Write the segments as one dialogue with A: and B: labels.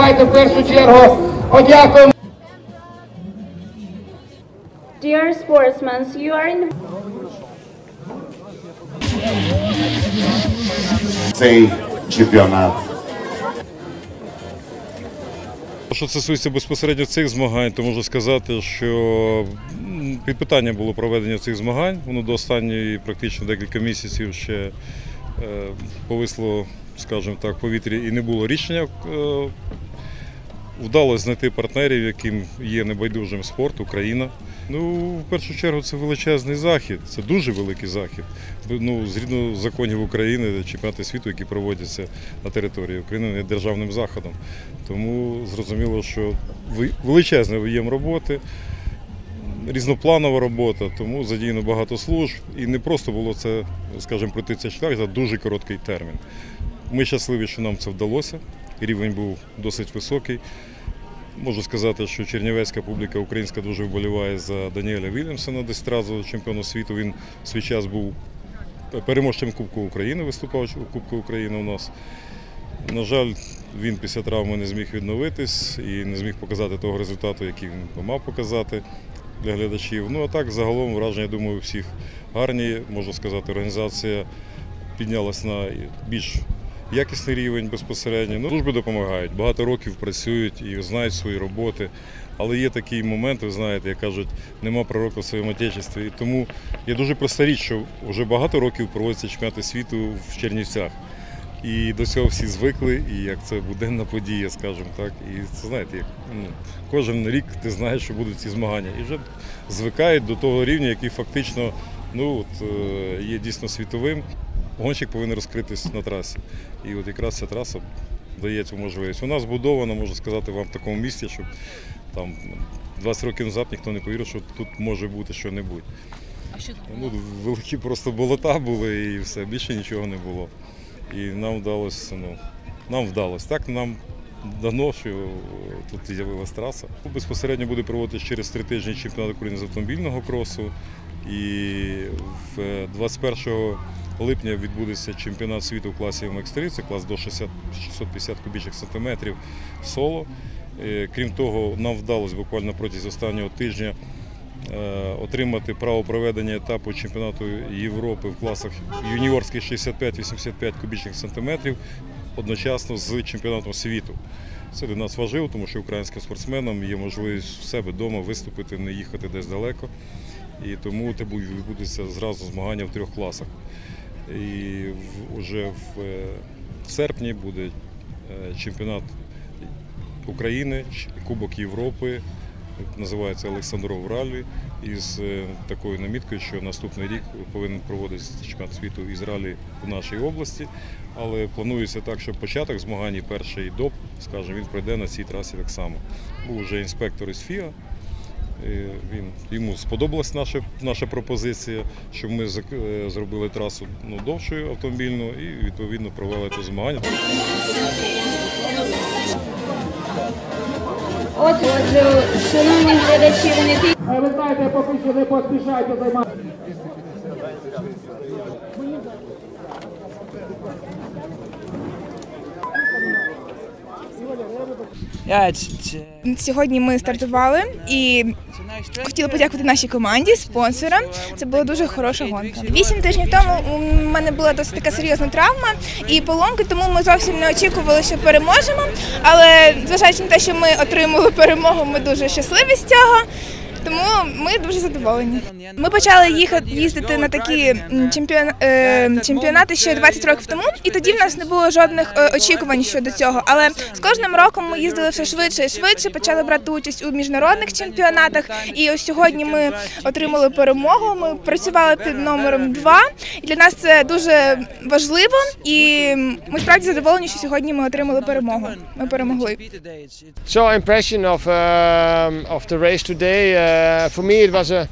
A: давайте в першу чергу подякуємо.
B: Dear sportsmen, you are in
C: цей чемпіонат.
D: Що стосується безпосередньо цих змагань, то можу сказати, що під питанням було проведення цих змагань. Воно до останньої практично декілька місяців ще повисло, скажімо так, в повітрі і не було рішення. Вдалося знайти партнерів, яким є небайдужим спорт, Україна. В першу чергу це величезний захід, це дуже великий захід. Згідно законів України, чемпіонати світу, які проводяться на території України, є державним заходом. Тому зрозуміло, що величезний об'єм роботи, різнопланова робота, тому задіяно багато служб. І не просто було це, скажімо, пройти цей шлях за дуже короткий термін. Ми щасливі, що нам це вдалося. Рівень був досить високий. Можу сказати, що чернівецька публіка українська дуже вболіває за Даніеля Вільямсона, десь разу чемпіону світу. Він в свій час був переможцем Кубку України, виступав у Кубку України у нас. На жаль, він після травми не зміг відновитись і не зміг показати того результату, який він мав показати для глядачів. А так, загалом, враження, думаю, у всіх гарні. Можу сказати, організація піднялась на більш якісний рівень безпосередньо. Служби допомагають, багато років працюють і знають свої роботи. Але є такий момент, ви знаєте, як кажуть, нема пророка в своєму отечестві. І тому є дуже проста річ, що вже багато років проводяться чемпіонати світу в Чернівцях. І до цього всі звикли, і як це буденна подія, скажімо так. І це, знаєте, кожен рік ти знаєш, що будуть ці змагання. І вже звикають до того рівня, який фактично є дійсно світовим. Гонщик повинен розкритись на трасі. І от якраз ця траса дає цю можливість. Вона збудована, можу сказати вам, в такому місці, що там 20 років назад ніхто не повірив, що тут може бути що-небудь.
E: А що тут було?
D: Великі просто болота були і все, більше нічого не було. І нам вдалося. Так нам дано, що тут з'явилась траса. Безпосередньо буде проводитися через 3 тижні чемпіонат України з автомобільного кросу. І 21 липня відбудеться чемпіонат світу в класі MX3, це клас до 650 кубічних сантиметрів соло. Крім того, нам вдалося буквально протягом останнього тижня отримати право проведення етапу чемпіонату Європи в класах юніорських 65-85 кубічних сантиметрів одночасно з чемпіонатом світу. Це для нас важливо, тому що українським спортсменам є можливість в себе вдома виступити, не їхати десь далеко. І тому відбудеться зразу змагання в 3 класах. І вже в серпні буде чемпіонат України, Кубок Європи, називається Олександров ралі, із такою наміткою, що наступний рік повинен проводитися чемпіонат світу із ралі в нашій області. Але планується так, що початок змагань, перший доп, скажімо, він пройде на цій трасі так само. Був вже інспектор із ФІА. Йому сподобалась наша пропозиція, щоб ми зробили трасу довшою автомобільну і відповідно провели це змагання.
B: Отже, шановні глядачі,
A: Ви знаєте, поки що не поспішайте займатися.
F: Сьогодні ми стартували і хотіли подякувати нашій команді, спонсорам. Це була дуже хороша гонка. 8 тижнів тому у мене була досить така серйозна травма і поломки, тому ми зовсім не очікували, що переможемо. Але зважаючи на те, що ми отримали перемогу, ми дуже щасливі з цього. Тому ми дуже задоволені. Ми почали їздити на такі чемпіонати ще 20 років тому, і тоді в нас не було жодних очікувань щодо цього. Але з кожним роком ми їздили все швидше і швидше, почали брати участь у міжнародних чемпіонатах. І ось сьогодні ми отримали перемогу, ми працювали під номером 2. І для нас це дуже важливо, і ми справді задоволені, що сьогодні ми отримали перемогу. Ми перемогли.
G: So impression of the race today. For me, it was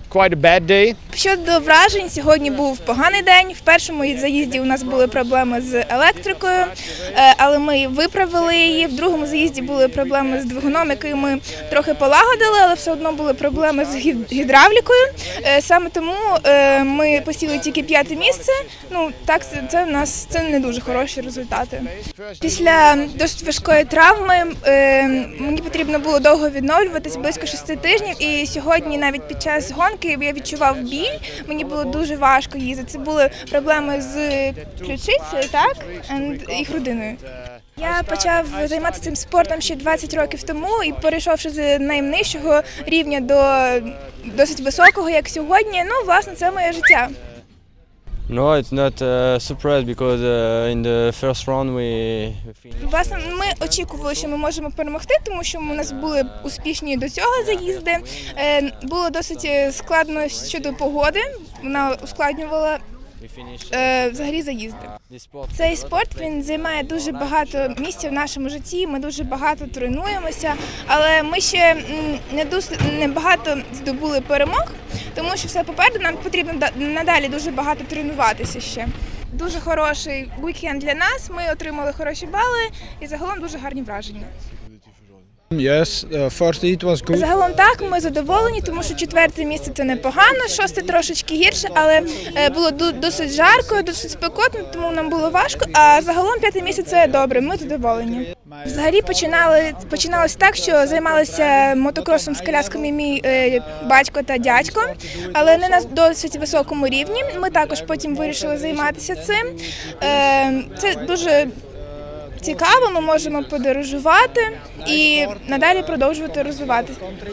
E: quite a bad day.
F: Щодо вражень, сьогодні був поганий день. В першому заїзді у нас були проблеми з електрикою, але ми виправили її. В другому заїзді були проблеми з двигуном, який ми трохи полагодили, але все одно були проблеми з гідравлікою. Саме тому ми посіли тільки 5-те місце. Ну, так, це не дуже хороші результати. Після досить важкої травми мені потрібно було довго відновлюватись, близько 6 тижнів. І сьогодні навіть під час гонки я відчував біль. Мені було дуже важко їздити. Це були проблеми з ключицею, так, і грудиною. Я почав займатися цим спортом ще 20 років тому і перейшовши з найнижчого рівня до досить високого, як сьогодні, ну, власне, це моє життя.
E: No, it's not a surprise because in the first round we finished.
F: Власне, ми очікували, що ми можемо перемогти, тому що у нас були успішні до цього заїзди. Було досить складно щодо погоди, вона ускладнювала взагалі заїзди. Цей спорт, він займає дуже багато місця в нашому житті, ми дуже багато тренуємося, але ми ще не багато здобули перемог, тому що все попереду, нам потрібно надалі дуже багато тренуватися ще. Дуже хороший вікенд для нас, ми отримали хороші бали і загалом дуже гарні враження.
G: Yes, first it was good.
F: Загалом так, ми задоволені, тому що 4-те місце – це непогано, 6-те трошечки гірше, але було досить жарко, досить спекотно, тому нам було важко, а загалом 5-те місце – це добре, ми задоволені. Взагалі починалося так, що займалися мотокросом з колясками мій батько та дядько, але не на досить високому рівні. Ми також потім вирішили займатися цим. Це дуже цікаво, ми можемо подорожувати і надалі продовжувати розвивати.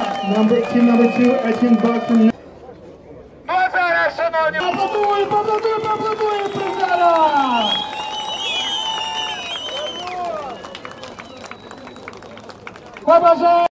A: А зараз, шановні, аплодуємо призерам! Побажаємо!